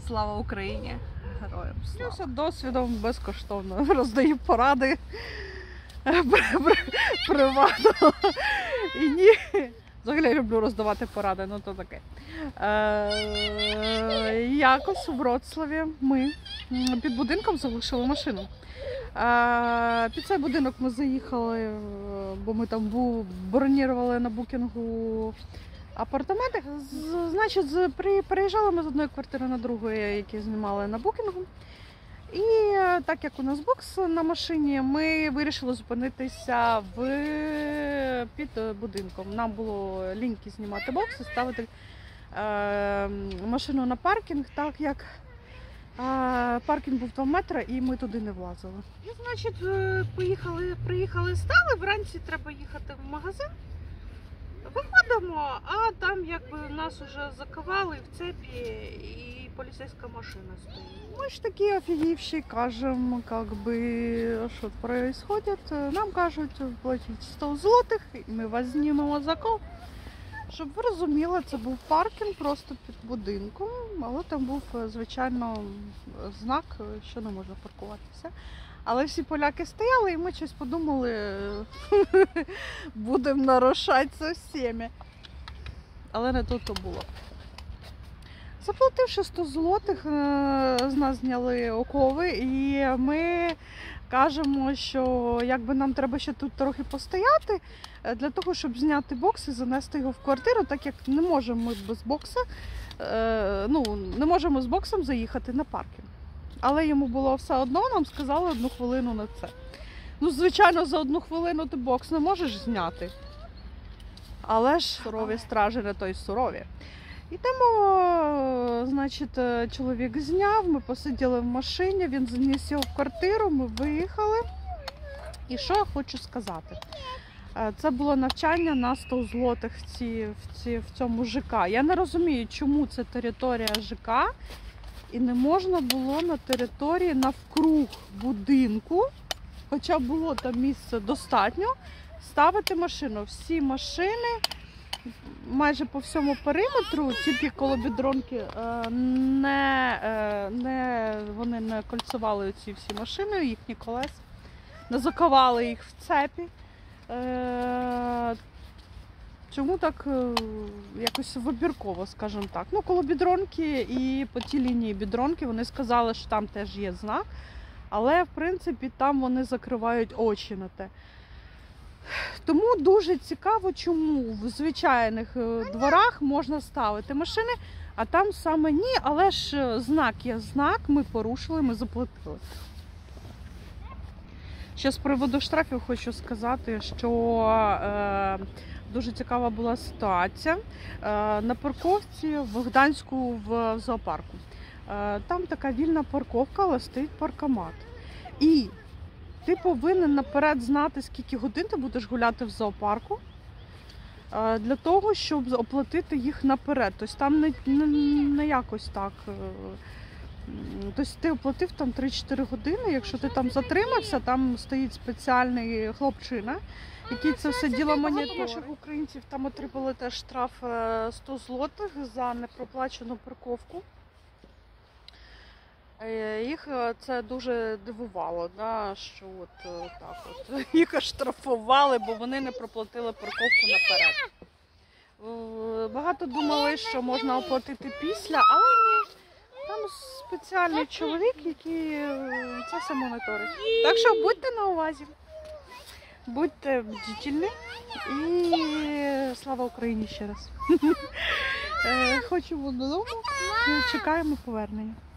Слава Україні! Героям слава! Я досвідом безкоштовно роздаю поради приватно. І ні. Взагалі люблю роздавати поради, ну то таке. Якось у Вроцлаві ми під будинком залишили машину. Під цей будинок ми заїхали, бо ми там бронірували на букінгу апартаменти. Значить, переїжджали ми з одної квартири на другу, які знімали на букінгу. І так як у нас бокс на машині, ми вирішили зупинитися під будинком. Нам було ліньки знімати бокс і ставити машину на паркінг, так як паркінг був 2 метри і ми туди не влазили. І, значить, приїхали, стали, вранці треба їхати в магазин. Виходимо, а там якби нас вже заковали в цепі і поліцейська машина стоїть. Ми ж такі офігівші, кажемо, що відбувається. Нам кажуть, платіть 100 злотих, і ми вас знімемо за кол. Щоб ви розуміли, це був паркінг просто під будинком, але там був, звичайно, знак, що не можна паркуватися. Але всі поляки стояли, і ми щось подумали, будемо нарушати це всіми. Але не тут то було. Заплативши 100 злотих, з нас зняли окови, і ми кажемо, що якби нам треба ще тут трохи постояти, для того, щоб зняти бокс і занести його в квартиру, так як не можемо ми без бокса, не можемо з боксом заїхати на паркінг. Але йому було все одно, нам сказали 1 хвилину на це. Ну, звичайно, за 1 хвилину ти бокс не можеш зняти. Але ж сурові стражі не то й сурові. Ідемо, значить, чоловік зняв, ми посиділи в машині, він заніс його в квартиру, ми виїхали. І що я хочу сказати? Це було навчання на 100 злотих в цьому ЖК. Я не розумію, чому це територія ЖК. І не можна було на території навкруг будинку, хоча було там місце достатньо, ставити машину. Всі машини майже по всьому периметру, тільки коло бідронки, вони не кольцували ці всі машини, їхні колеса, не заковали їх в цепі. Чому так якось вибірково, скажімо так. Ну, коло бідронки і по тій лінії бідронки вони сказали, що там теж є знак, але, в принципі, там вони закривають очі на те. Тому дуже цікаво, чому в звичайних дворах можна ставити машини, а там саме ні, але ж знак є знак, ми порушили, ми заплатили. Ще з приводу штрафів хочу сказати, що дуже цікава була ситуація на парковці в Гданську в зоопарку. Там така вільна парковка, але стоїть паркомат. І ти повинен наперед знати, скільки годин ти будеш гуляти в зоопарку, для того, щоб оплатити їх наперед. Тобто там не якось так. Тобто ти оплатив там 3-4 години, якщо ти там затримався, там стоїть спеціальний хлопчина, який це все діло моніторить. Наших українців там отримали теж штраф 100 злотих за непроплачену парковку. Їх це дуже дивувало, да, що їх оштрафували, бо вони не проплатили парковку наперед. Багато думали, що можна оплатити після, але ні. Там спеціальний чоловік, який це все моніторить. Так що будьте на увазі, будьте бдительні і слава Україні ще раз. Хочемо додому, чекаємо повернення.